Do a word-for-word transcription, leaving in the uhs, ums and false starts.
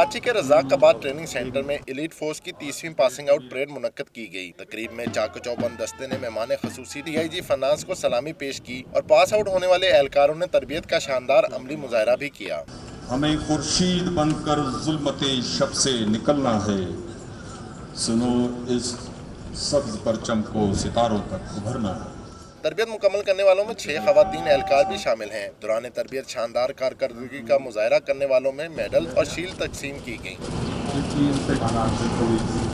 कराची के Razzaqabad training centre में elite force की तीसवीं पासिंग आउट परेड मुनक्कद की गई। तकरीब में चाको चौबंद दस्ते ने मेहमान खसूसी डी आई जी फाइनेंस को सलामी पेश की और पास आउट होने वाले एहलकारों ने तरबियत का शानदार अमली मुजाहरा भी किया। हमें खुर्शीद बनकर जुल्मते शब से निकलना है, सुनो इस सब्ज परचम को सितारों तक उभरना है। तरबियत मुकम्मल करने वालों में छह खवातीन एहलकार भी शामिल हैं। दौरान तरबियत शानदार कारकर्दगी का मुजाहरा करने वालों में मेडल और शील्ड तकसीम की गई।